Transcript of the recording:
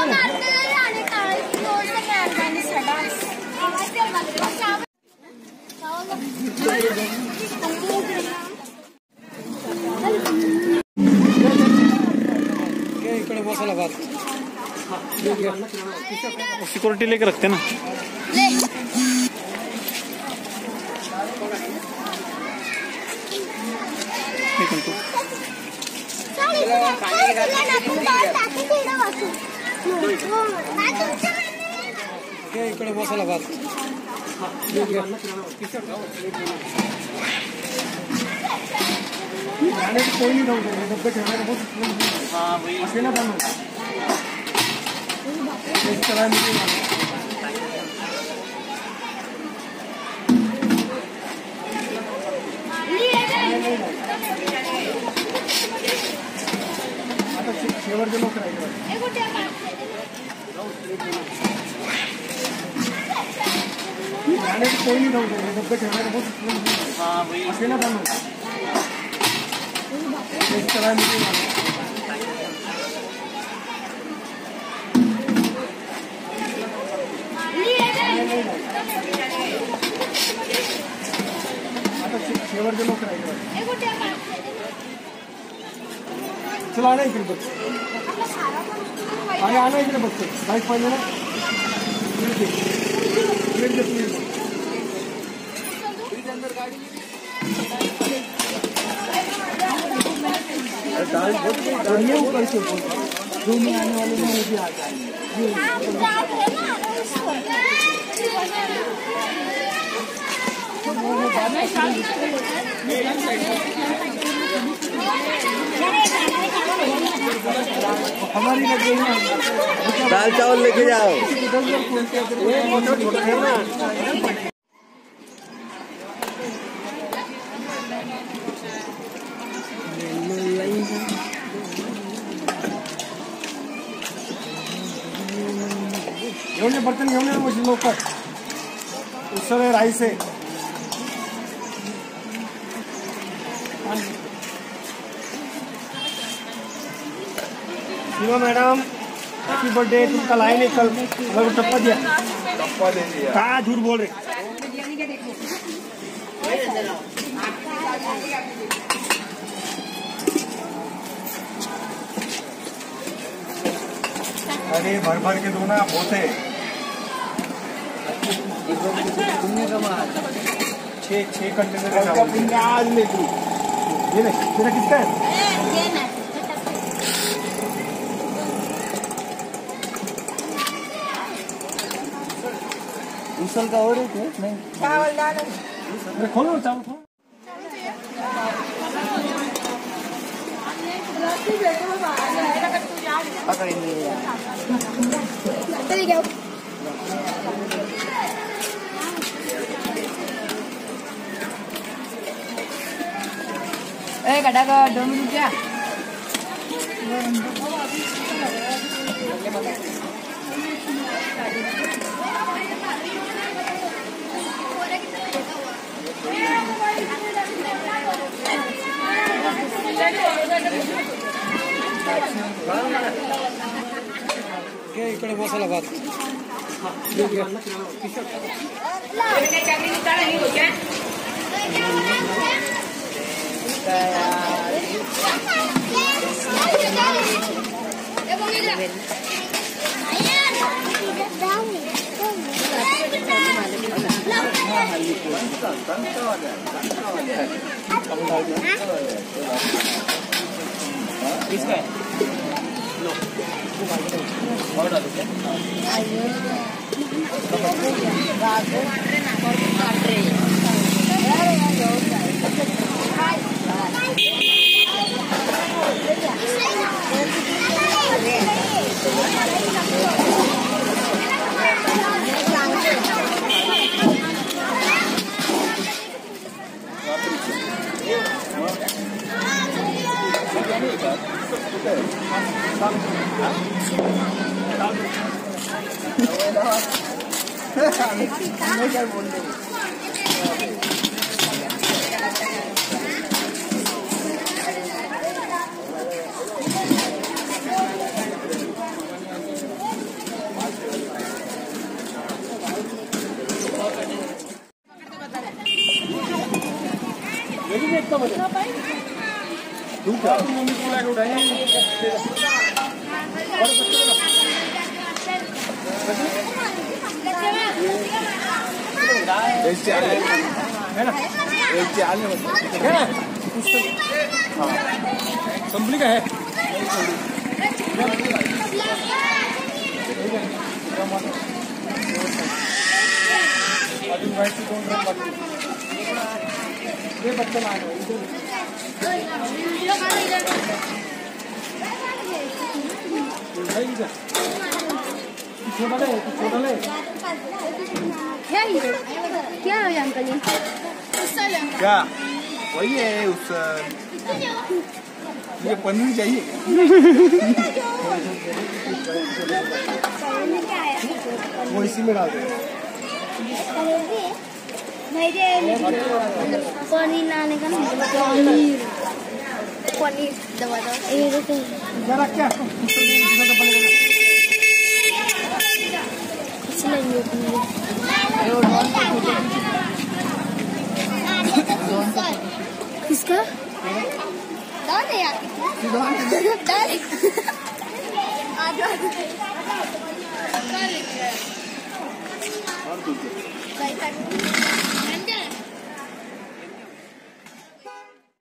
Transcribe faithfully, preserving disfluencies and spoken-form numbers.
Security लेके रखते ना। इकडे बसायला बात कोई नहीं डब्बे ठेवणार असे ना बनव आता शेवटचे लोक राहिले कोई नहीं डब्बे ठेवणार असे ना बनव शेवटचे लोक राहिले चला आना इकडे बघ आणि आना इकडे बघतो बाईक पाहिजे ना जो में आने वाले में वो भी आ जाएंगे। हमारी लग गई है दाल चावल लेके जाओ। घेऊन बर्तन घेऊन ये मुझे लवकर उससे राईस आहे शिवा मैडम हैप्पी बर्थडे तुम कल आए नहीं कल मेरे को टप्पा दिया टप्पा दे दिया कहाँ झूठ बोल रहे अरे भर भर के दो ना बहुत है छः छः कंटेनर आज ले तू ये नहीं तेरा कितना है उसल का और है नहीं चावल डालो खोलो चावल खोलो पकड़ेंगे चलिए जाओ ए कटा का दो मिनट क्या इकडे बसायला बात इसका है लो और डाल दे आइए रात को काट रहे हैं अरे यार हाय क्या बोल रहे कितना बजे तू क्या मम्मी को लेकर उठाएंगे एक चाल है ना एक चाल है ना हाँ संभली का है ये बच्चे लाए छोटा ले छोटा ले क्या है क्या है अंकल जी क्या वही है उस ये पनीर चाहिए वो इसी में डाल दो पनीर लाने का पनीर पनीर दबा दो ये देखो जरा क्या इसलिए ये पनीर किसका दाल है यार दाल आज